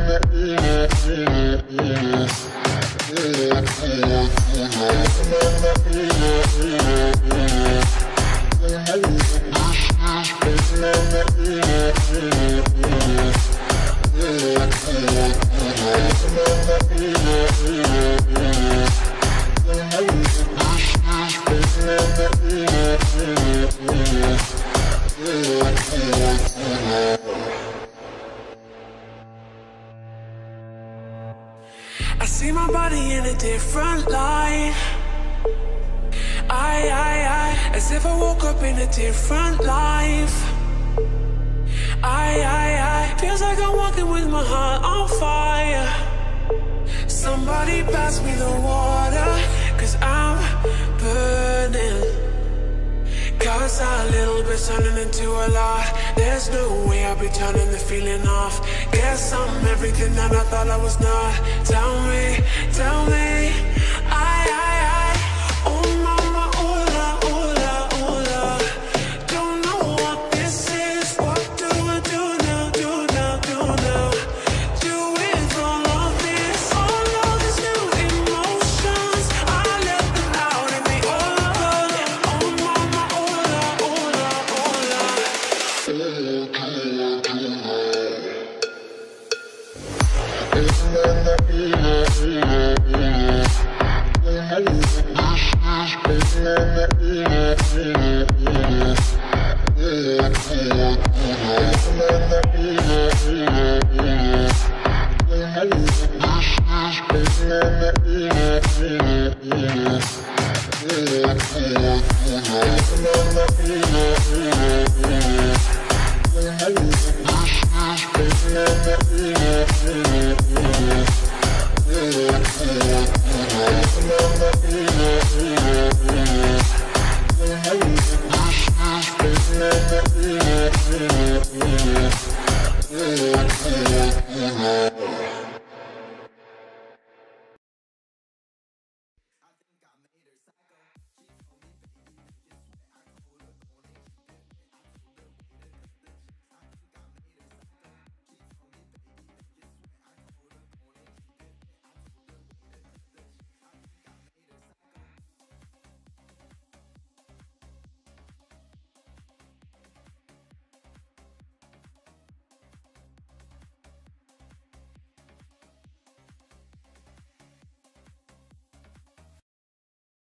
I see my body in a different light. As if I woke up in a different life. Feels like I'm walking with my heart on fire. Somebody pass me the water, cause I'm burning. Cause a little bit turning into a lot. There's no way I'll be turning the feeling off. Guess I'm everything that I thought I was not. Tell me, oh mama, hola, hola, hola. Don't know what this is. What do I do now, do now, do now? Do with all of this, all of these new emotions. I let them out in the open. Oh mama, hola, hola, hola. Yeah.